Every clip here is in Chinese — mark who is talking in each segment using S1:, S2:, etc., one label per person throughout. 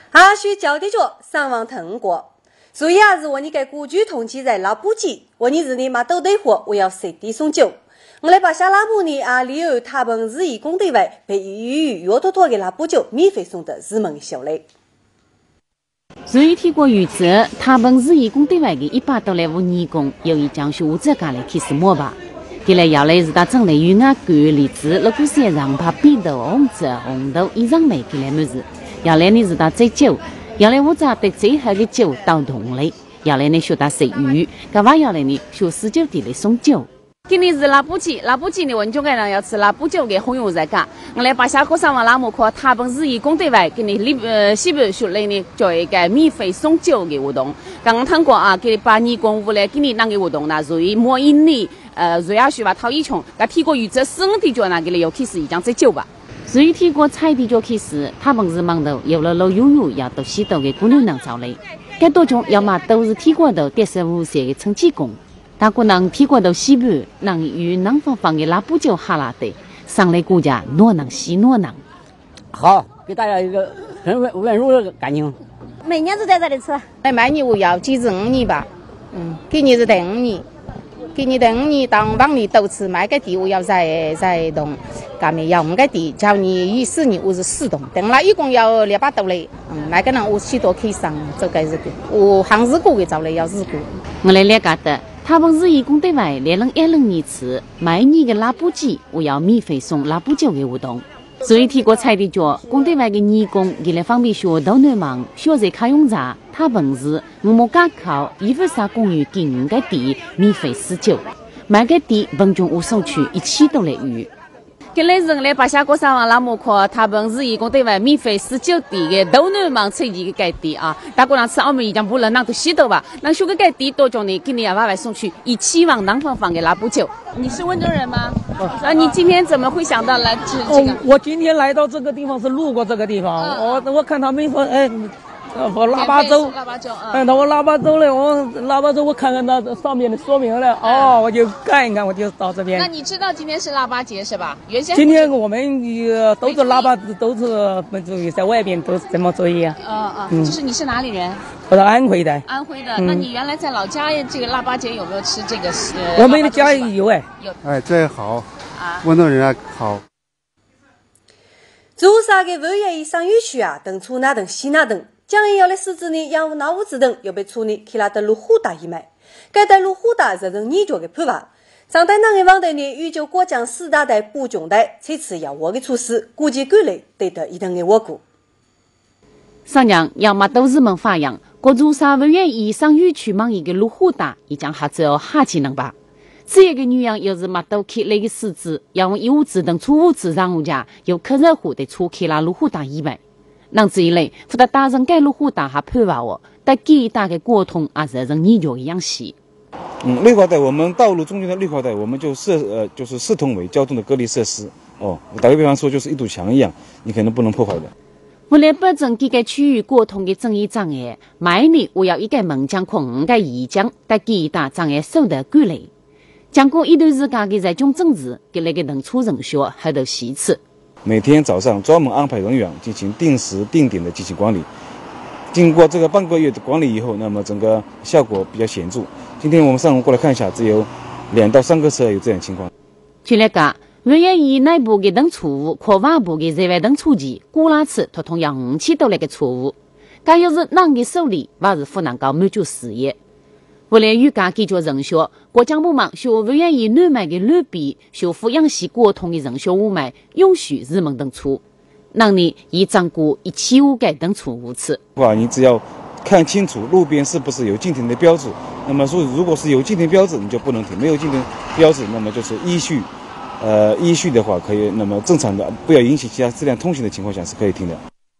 S1: 还需教的脚上网通过。所以是我你给古居统计在老补给，我你日你嘛都得活，我要谁地送酒。我来把下拉姆呢理由他们日义工队外被与约妥妥给拉补酒免费送的日门小类。
S2: 所以提过预测，他们日义工队外的100多来无义工，由于江苏这家来开始摸吧。后来要来是他整来与俺管理子，如果是让怕变豆红子红豆以上买给来么子，要来呢是他最久。要来我咋对最后的酒到同类，要来呢学他食鱼，干嘛要来呢学19地来送酒。今年是拉补给呢，我就该让要吃拉补酒的红油在干。我来把下课上网拉木课，他们日义工队外给你西边学来呢做一个免费送酒的活动。刚刚通过啊，给你把义工屋来给你那个活动呢，所以每一年瑞亚学吧讨一穷，他提过预测4的就那给你要开始一张这酒吧。所以提过菜地就开始，他们是忙头有了老悠悠要到西头的姑娘能找来，该多种要么都是提过头35岁的成绩工，大姑娘提过头西部能与南方的拉布酒哈拉的上来顾家诺能西诺能。
S3: 好，给大家一个很温柔的感情。
S4: 每年都在这里吃。
S5: 来买你我要95年吧，给你是第5年。给你等你当往里都吃买个地，我要在动，干咩要5个地，叫你14年我是4栋，等了一共要200多嘞，买个人我许多可以上，这个是个，我行日过的找来要日过。
S2: 我来了解的，他们日义工队外2012年次每年的拉布机，我要免费送拉布酒的活动。所以提过菜的脚，工队外的义工给来方便学到难忙，学在卡用茶，他本事我们家考衣服啥公寓给5个地免费49，每个地本中无收取1000多来鱼。给来人来把下个上网拉木课，他们日义工队外免费19地的都难忙出一个盖地啊！大姑娘吃澳门已经不能拿到西头吧？那修个盖地多种呢，给你外送去1000往南方给拉布酒。你是温州人吗？你今天怎么会想到来这个？
S3: 我今天来到这个地方是路过这个地方，我看他们说，我腊八粥，我腊八粥嘞，腊八粥我看看那上面的说明了，我就看一看，我就到这边。
S2: 那你知道今天是腊八节是吧？原先
S3: 今天我们都是腊八，都是在外边都是这么注意啊。
S2: 就是你是哪里人？
S3: 我是安徽的。
S2: 安徽的，那你原来在老家这个腊八节有没有吃这个？
S3: 我们的家有有。
S6: 这好，温州人好。
S1: 做啥个5月1上雨区啊？等出那等西那等。将要来狮子呢，养那物子等又被处理，去拉的路虎大一买，该带路虎大热成泥脚的判罚。上代那个网代呢，预就过江4大代补中代，这次要我的措施，估计管理得得一等的我估。
S2: 上样要么都是门发扬，各做啥5月1上雨区忙一个路虎大，一将还只要下技能吧。这一个女人要是嘛都去那个狮子，要用1物子等出物子让我家有可热乎的出去拉路虎大1买。让这一类，负责大人该路虎大还判罚我，但给大概沟通啊，热成泥脚一样细。
S7: 绿化带我们道路中间的绿化带，我们就就是视同为交通的隔离设施。打个比方说，就是一堵墙一样，你可能不能破坏的。
S2: 为了保证这个区域沟通的正义障碍，每年我要一个门将和5个义将，但给大障碍受到管理。经过一段时间的在中政治，给那个人出人学还得细致。
S7: 每天早上专门安排人员进行定时定点的进行管理，经过这个半个月的管理以后，那么整个效果比较显著。今天我们上午过来看一下，只有2到3个车有这样的情况。
S2: 据了解5月1内部的等错误和外部的在外等初级过拉次统统要5000多来个错误，该要是哪个手里还是不能够满足事业。为了与家解决人学，国家部门学5月1南买的绿笔，学抚养系沟通的人学雾霾，允许日门等错。那你已掌握175个等错误次。
S7: 你只要看清楚路边是不是有禁停的标志，那么说如果是有禁停标志，你就不能停；没有禁停标志，那么就是依序的话可以，那么正常的不要引起其他车辆通行的情况下是可以停的。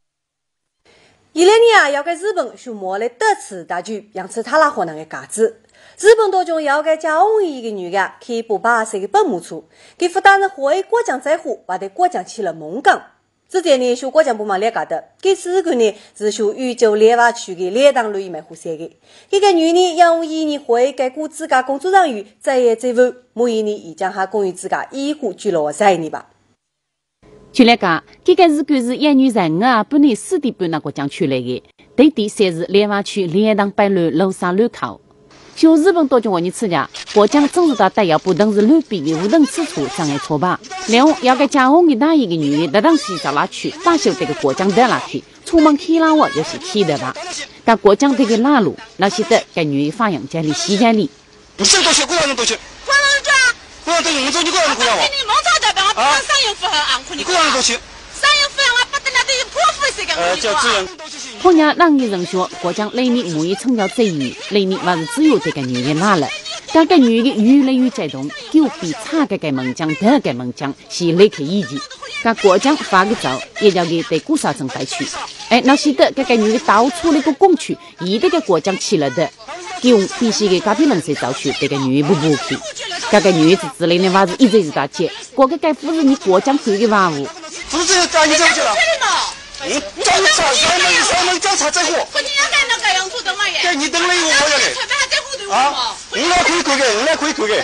S1: 2020年啊，要给日本学摸来多次大局，养出他拉河那个价值。日本当中要给交往一个女的，可以不把这个本木处，给负担人回过江在乎，把对过江起了猛港。之前呢，学过江部门了解的，这次个呢是学宇宙列瓦区的列当路一枚互写的。这个女呢要用1年回给顾自家工作人员在业在后，每一年已将他公寓自家1户居落在你吧。
S2: 据了解，这个是管是1月25日半夜4点半那国江区来的，地点侪是莲花区莲塘北路楼上路口。就日本当局为你参加，国江正是到带要不等是路边的无灯之处障碍错吧。然后要个结婚的大一个女人，得当西找拉去，大修这个国江的拉去，出门开拉我就是开的吧。但国江这个拉路，那些的给女人发扬家里西家里。
S4: 你这东西过来东西。过来着。过来东西，你走你过来过来我。你蒙超的吧，我不能3月份昂苦你。过来东西。3月份我不得了都有破费这个。叫资源。
S2: 后年让一人说，国江雷米母一成了这一雷米还是只有这个女人拉了。但个女的越来越激动，就比差个门将得个门将是离开一级。个国江发个照，也叫给对古沙镇带去。那是的，个女的到处那个公区，一这个国江去了的，给我必须给隔壁人谁找去，这个女的不去。个女的之类的娃子一直是大姐，过个该不是你国江去的娃物。
S4: 不是这个大你怎么去了？找你查三门找查这货。不你要干那个样子的嘛耶？你等了一个我要给。啊，我来可以给，我来可以给。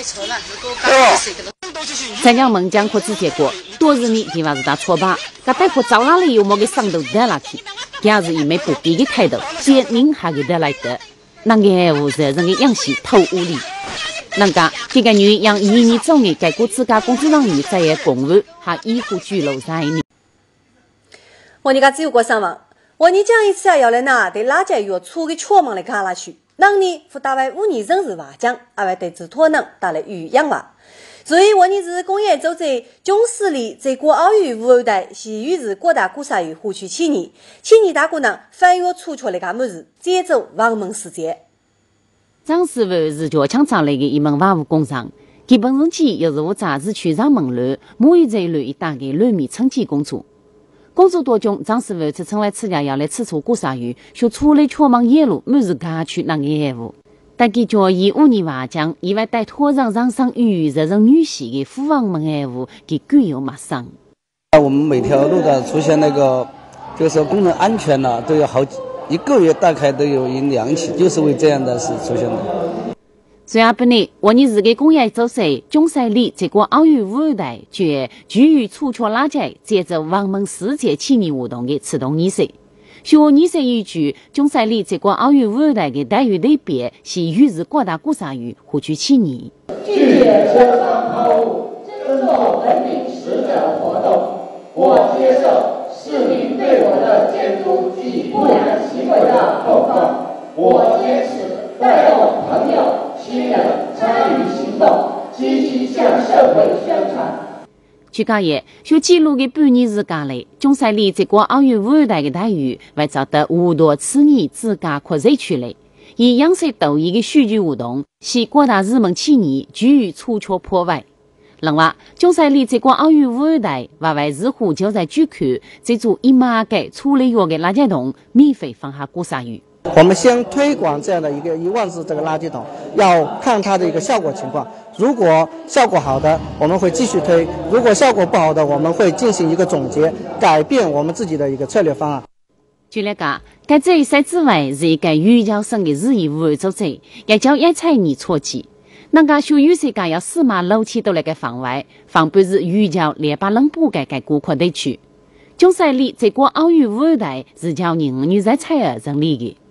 S2: 咱家门将可直接过，多日你地方是打错吧？个带货找哪里有没给上头得了去？这样子也没不必的态度，接您还给得来的。那个无责任的样式偷屋里。那个这个女让1年中的改过自家工作人员在业公务，还医护拘留3年。
S1: 我你家只有过上网，我你讲一次要来拿对垃圾药出个全网来看下去。当年负大为5年生日娃奖，还为对自脱能带来育养娃。所以我你是公园走在中市里在过奥运5后代，是于是各大古沙鱼湖区7年大姑娘翻越出出来个么子，接走王门世界。
S2: 张师傅是脚枪厂来的一门娃物工厂，他本身起又是我杂志区上门路，母语这一路一大个乱米撑起工作。工作当中，张师傅只成为自家要来吃出古沙鱼，就出来全忙夜路，每日家去那个业务。但给教以5年娃奖，以外带拖上上与热人女婿的父王们业务，给具有马上。
S8: 我们每条路的出现那个，就是工人安全了，都有1个月大概都有2起，就是为这样的事出现的。
S2: 最下半年，我你是个工业周岁，中山里这个奥运5后代，绝居于出缺垃圾，接着王门世界7年活动的启动仪式。学仪式依据中山里这个奥运5后代的待遇类别，是于是各大古沙鱼获取7年。
S9: 拒绝车上抛物，尊重文明使者活动，我接受市民对我的监督及不良行为的控告，我坚持带动朋友、亲人参与行动，积极向社会宣传。
S2: 据讲也，就记录的半年时间内，中山里这个奥运5后代的待遇，为找得5多次年自家扩展出来，以养殖斗鱼的需求活动，是各大日本企业居于出缺破坏。另外，中山里这个奥运5后代，还为日后就在居区这座1码个处理药的垃圾桶免费放下古沙鱼。
S8: 我们先推广这样的一个1万只这个垃圾桶，要看它的一个效果情况。如果效果好的，我们会继续推；如果效果不好的，我们会进行一个总结，改变我们自己的一个策略方案。
S2: 据了解，该这一赛之外是一个余教生的日益无组织，也叫一菜你错记。那个学有些个要4码楼梯都来个房外，房本是余教联巴冷布改顾客地区。中山里这个奥运5后代是叫人女在菜儿成立的。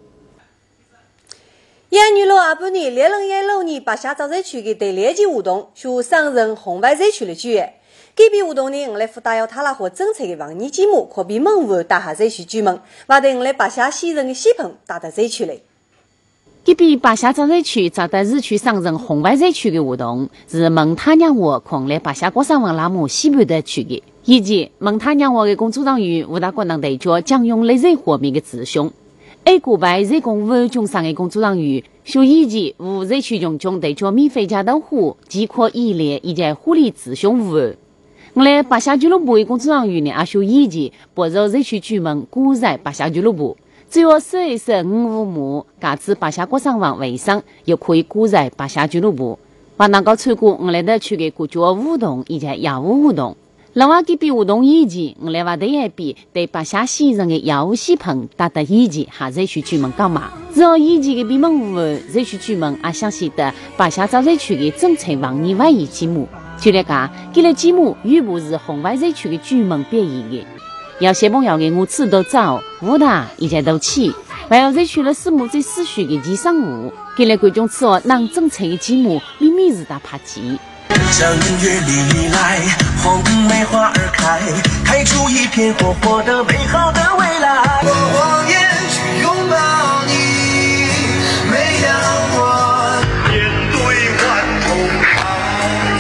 S1: 1月6日半年，2016年白下早社区的对联机活动，属上任红白社区的举办。该笔活动呢，我来附带有他拉和政策的防疫节目，可比门户打下社区居民，还对我来白下西人的戏棚打到社区来。
S2: 这笔白下早社区找到市区上任红白社区的活动，是蒙他娘窝空来白下国上王拉姆西部的区的，以及蒙他娘窝的工作人员五大国能对角将用类热火面的指凶。A 股外人工5中上的工作人员，属以及无社区中对角免费加豆腐、饥渴医疗以及护理咨询服务。我来白下俱乐部的工作人员呢，也属以及不受社区居民鼓励白下俱乐部。只要1115亩，价值白下国上网卫生，又可以鼓励白下俱乐部，还能够参加我来的区的国家活动以及业务活动。另外，这笔活动以及我来话第一笔对白下西人的业务系统达到以及还社区居民讲嘛，只要以及的闭门户社区居民也相信的白下早社区的政策防疫会议节目， 据了解，这类节目全部是红外社区的居民表演的。要小朋友的舞池都走，舞台以及都起，还有社区了四幕最思绪的吉祥物。这类观众吃哦，让精彩的节目秘密是大拍机。
S10: 正月里来，红梅花儿开，开出一片活泼的美好的未来。我望眼去拥抱你，每当我面对顽童抛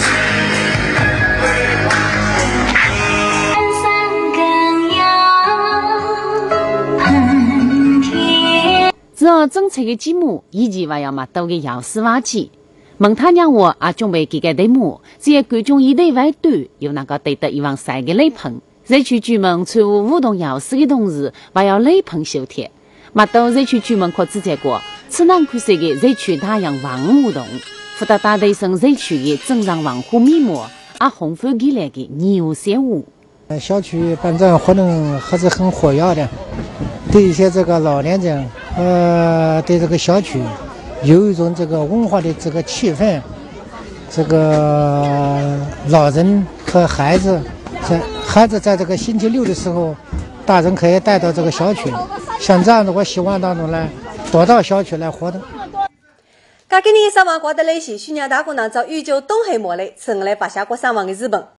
S10: 弃，
S2: 只要精彩的节目，以及还要买到的钥匙挖机。问他娘我也准备几个题目，只要观众一对外短，又能够对得一往三个雷朋。社区居民传互互动钥匙的同时，还要雷朋修贴。买到社区居民可指结果，此南看谁的社区大洋文化活动，负责大队生社区的正常文化面貌，也弘扬起来的牛山舞。
S11: 小区办这样活动还是很活跃的，对一些这个老年人，对这个小区有一种这个文化的这个气氛。这个老人和孩子，在这个星期六的时候，大人可以带到这个小区。像这样的，我希望当中呢，多到小区来活动。
S1: 今年3万挂的利息，去年大姑娘找宇宙东海莫来，成了白下过3万的日本。